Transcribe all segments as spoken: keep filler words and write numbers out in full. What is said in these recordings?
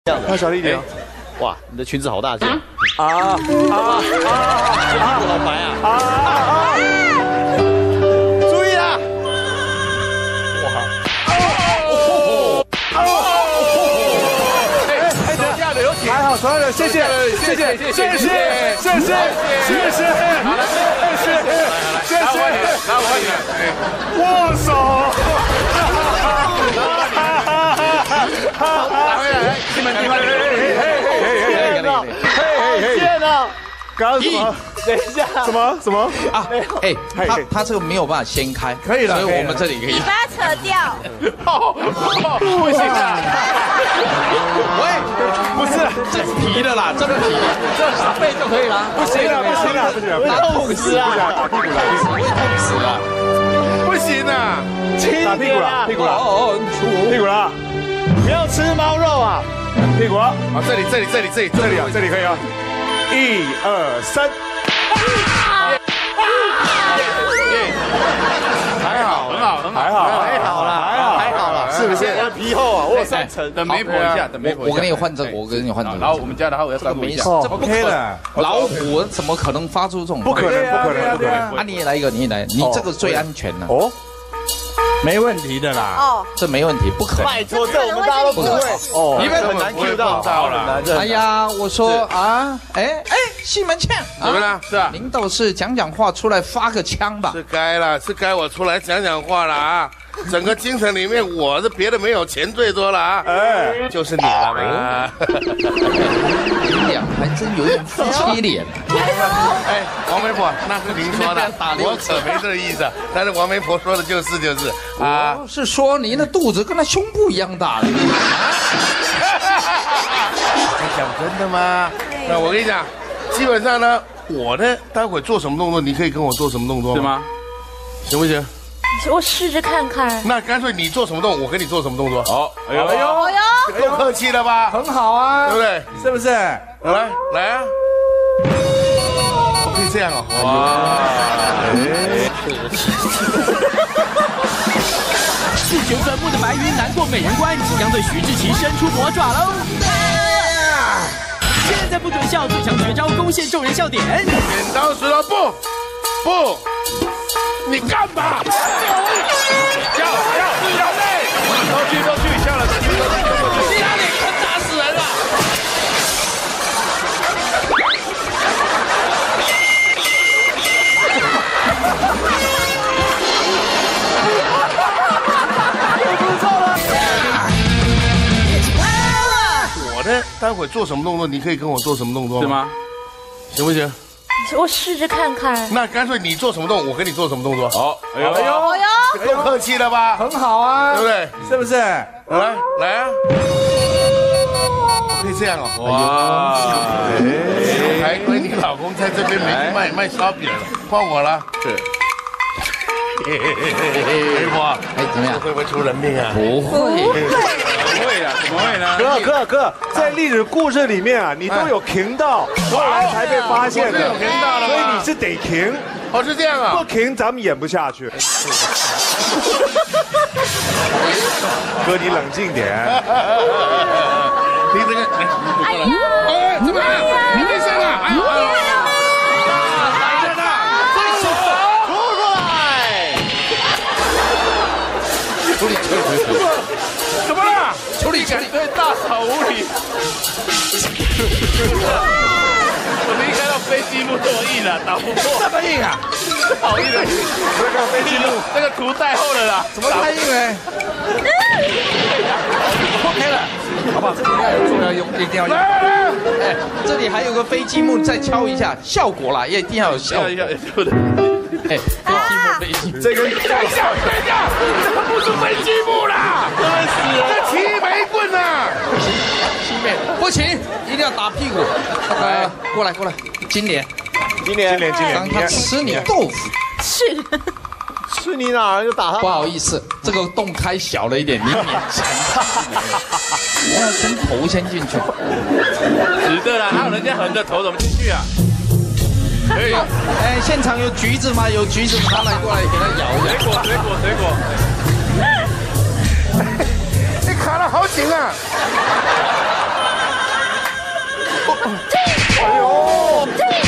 这样的， 要小力一点哦。 哇，你的裙子好大件。 啊啊啊啊！ 好白啊！ 啊啊！注意啊！哇！哦哦！哎哎，等下的有请，还好，所有的谢谢，谢谢，谢谢，谢谢，谢谢，谢谢，好了，谢谢，谢谢，拿我一个，握手。拿回来，你们，你们，嘿嘿嘿嘿嘿嘿嘿嘿！见了。刚刚什么？等一下，什么什么啊？哎，他他这个没有办法掀开， 可以了， 所以我们这里可以。 你把它扯掉。 不行啊！ 喂， 不是， 这皮的啦，这个皮，这上背就可以了。 不行了，不行了，不行了， 打痛死啊！ 打屁股了， 会痛死了。 不行啊！打屁股了，屁股了， 哦， 屁股了， 不要吃猫肉啊！ 屁股啊！这里，这里，这里，这里，这里啊，这里可以啊！一二三。还好，很好，很好，还好， 还好啦，还好，还好啦， 是不是？ 我的皮厚啊，我有三层。 等媒婆一下，等媒婆。 我跟你换这个，我跟你换这个。 然后我们家的话，我要照顾一下。 这不可能，老虎怎么可能发出这种？ 不可能，不可能，不可能。 啊，你也来一个，你也来，你这个最安全了。 哦。 没问题的啦。 哦， 这没问题，不可能。 拜托，这我们大家都不会。 哦， 你们很难 Q 到，很难。 哎呀，我说啊，哎哎，西门庆， 怎么了？是啊， 您倒是讲讲话，出来发个枪吧。 是该了，是该我出来讲讲话了啊！整个京城里面，我是别的没有，钱最多了啊！哎，就是你了嘛！ 你俩还真有点夫妻脸。 哎，王媒婆，那是您说的，我可没这个意思。但是王媒婆说的就是就是啊， 我是说您的肚子跟那胸部一样大了。 你讲真的吗？那我跟你讲，基本上呢，我呢，待会做什么动作，你可以跟我做什么动作，是吗？行不行？ 我试着看看。 那干脆你做什么动，我跟你做什么动作。好，哎呦哎呦， 够客气了吧？ 很好啊， 对不对？ 是不是？ 来来啊！可以这样哦。哇！ 自求坟墓的白云难过美人关，即将对徐志奇伸出魔爪喽！现在不准笑，最强绝招攻陷众人笑点。 剪刀石头布，不，你干嘛？笑笑笑累，都去都去，笑了都去都去都去。你哪里坑打死人了？我呢，待会做什么动作，你可以跟我做什么动作，是吗？行不行？ 我试着看看。 那干脆你做什么动，我跟你做什么动作。好，哎呦哎呦， 够客气了吧？ 很好啊， 对不对？ 是不是？ 来来啊！可以这样哦。哇！还亏你老公在这边没卖卖烧饼了，换我了。是。媒婆， 哎，怎么样？ 会不会出人命啊？ 不会， 不会啊，怎么会呢？ 哥哥哥，在历史故事里面啊，你都有停到，后来才被发现的， 有停到了， 所以你是得停。 哦，是这样啊。 不停，咱们演不下去。哥，你冷静点。 你这个，哎，哎，怎么样？你没事吧？哎呦！ 处理处理处理， 怎么了？ 处理处理， 对，大嫂无理。我们一看到飞机木这么硬了，打不破。 这么硬啊？ 好硬的，那个飞机木，那个图太厚了啦。 怎么太硬嘞？破开了，好不好？这里要有重要用，一定要用。哎，这里还有个飞机木，再敲一下，效果啦，也一定要有效果。 对的。 哎，飞机木，飞机木， 这个等一下，等一下，这不是飞机木啦，真是这齐眉棍呐！ 七妹，不行，一定要打屁股。来，过来过来，金莲， 今年今年今让他吃你豆腐。 是。 吃你哪儿就打他。 不好意思，这个洞开小了一点，你勉强。我要先头先进去。 直的啦，还有人家横着头怎么进去啊？可以。 哎，现场有橘子吗？有橘子拿来过来给他咬一下。 水果水果水果。你卡得好紧啊！ 哎呦，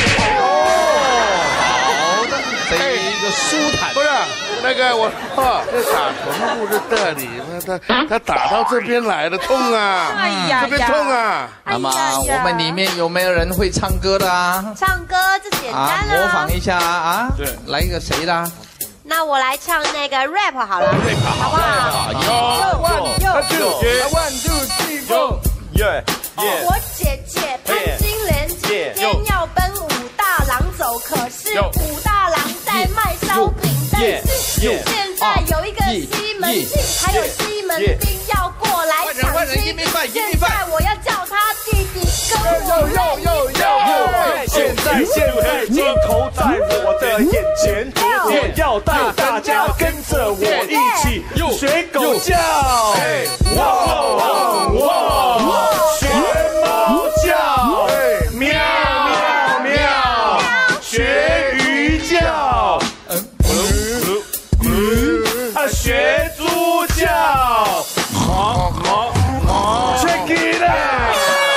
好的，这一个舒坦。 不是那个我哦，这打臀部是这里，他他打到这边来了，痛啊！ 哎呀这边痛啊！ 那么我们里面有没有人会唱歌的啊？ 唱歌这简啊， 单了。 模仿一下啊！ 对， 来一个谁的？ 那我来唱那个 rap 好了，好不好？ One two three four， 耶耶， 我姐姐潘金莲今天要奔武大郎走，可是武大郎在卖烧饼，但是现在有一个西门庆，还有西门町要过来抢亲，现在我要叫他弟弟跟我妹妹。 现在现在镜头在我的眼前，我要带大家跟着我一起学狗叫，哇哇哇，学猫叫，喵喵喵，学鱼叫，啊学猪叫，好好好 ，check it out。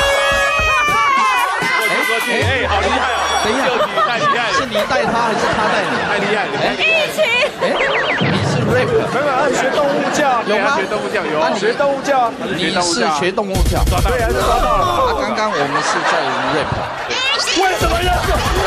哎，好厉害哦！ 等一下， 太厉害了， 是你带他还是他带你？ 太厉害了！ 一起。 哎，你是 rap， 没有，学动物叫， 有吗？ 学动物叫有， 学动物叫， 你是学动物叫， 对啊，就抓到了。 啊，刚刚我们是在 rap。 为什么要？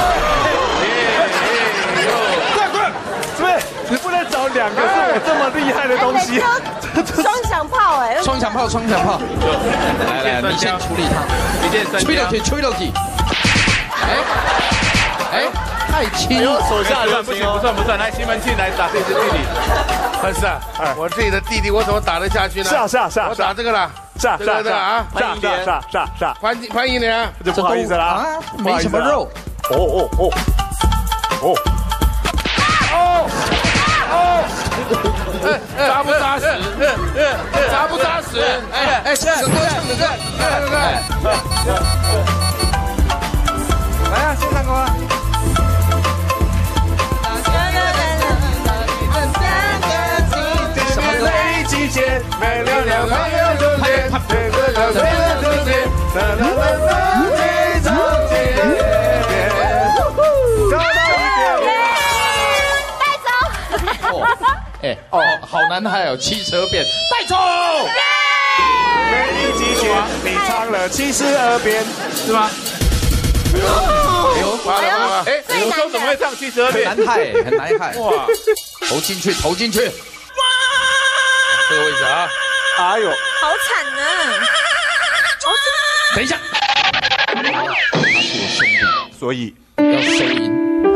快快，怎么？你不能找两个是我这么厉害的东西。 双响炮哎， 双响炮，双响炮。来来，你先处理他， 一箭三雕， 吹到底，吹到底。哎哎，太轻哎呦， 了。 手下留不行， 情哦。 不算不算，来西门庆来打自己的弟弟。但是啊，我自己的弟弟我怎么打得下去呢？ 是啊是啊是啊我打这个啦， 是啊是啊是啊啊， 是啊是啊是啊是啊是啊， 潘潘一莲， 就不好意思啦， 啊，没什么肉。 哦哦哦哦哦扎不扎实？扎不扎实？ 哎哎，唱个歌，唱个歌，唱个歌。 来啊，先唱歌啊。 什么歌？ 每季节，每两两每两周天，每个两每两周天，啦啦啦啦，每周天，找到一点。 带走。 哦，哎哦，好男孩哦，汽车变带走。 每一季节，你唱了七十二遍， 是吗？ 哎呦， 完了完了！哎，我说怎么会唱七十二遍？ 很难害，很难害。 哇， 投进去，投进去。 这个位置啊， 哎呦， 好惨啊！ 等一下，他是我兄弟， 所以要收银。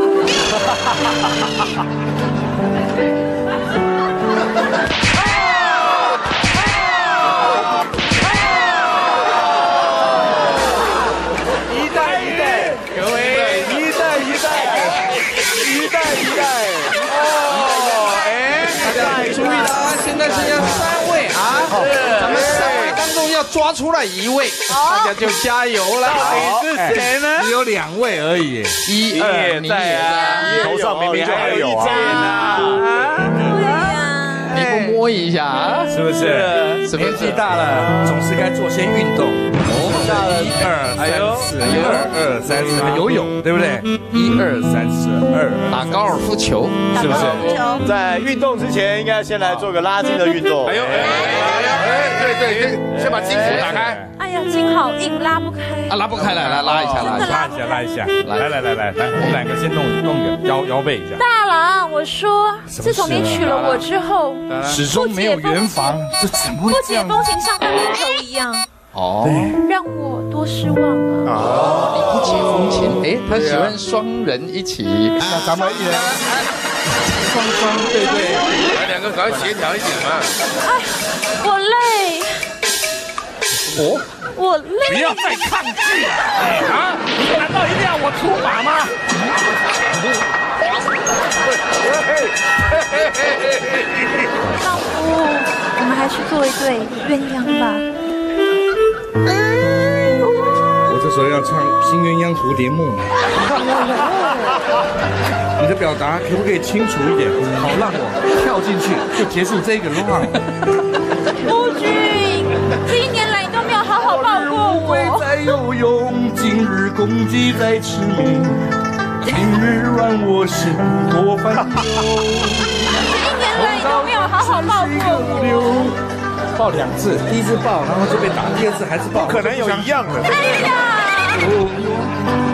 一代一代，各位，一代一代，一代一代，哦，哎， 大家注意了啊！现在剩下三位啊，咱们三位当中要抓出来一位，大家就加油了。 到底是谁呢？ 只有两位而已。 一二，你也在， 头上明明就还有啊， 你不摸一下啊？ 是不是？ 什么年纪大了，总是该做些运动。一二三四，一二二三四，游泳对不对？一二三四二， 打高尔夫球， 是不是？ 在运动之前，应该先来做个拉筋的运动。 哎呦哎哎哎，对对，先先把筋骨打开。 哎呀，筋好硬，拉不开。 啊，拉不开，来来拉一下，拉一下。 拉一下，拉一下，来来来来来，我们两个先弄弄一个腰腰背一下。 大郎，我说，自从你娶了我之后， 始终没有圆房，这怎么会不这样？ 解风情像跟木头一样， 哦， 让我多失望啊！ 你不解风情，哎，他喜欢双人一起。 那咱们一人双双，对对。 来，两个赶快协调一点嘛。 哎，我累， 哦， 我累。 不要再抗拒了！啊，难道一定要我出马吗？ 丈夫，我们还是做一对鸳鸯吧。 我这时候要唱《新鸳鸯蝴蝶梦》，你的表达可不可以清楚一点，好让我跳进去就结束这个 round？ 夫君，这一年来你都没有好好抱过我。 再有勇气今日共济在痴迷，今日让我心多烦忧。 一年来你都没有好好抱过我。 抱两次，第一次抱，然后就被打，第二次还是抱， 不可能有一样的。 哎呀！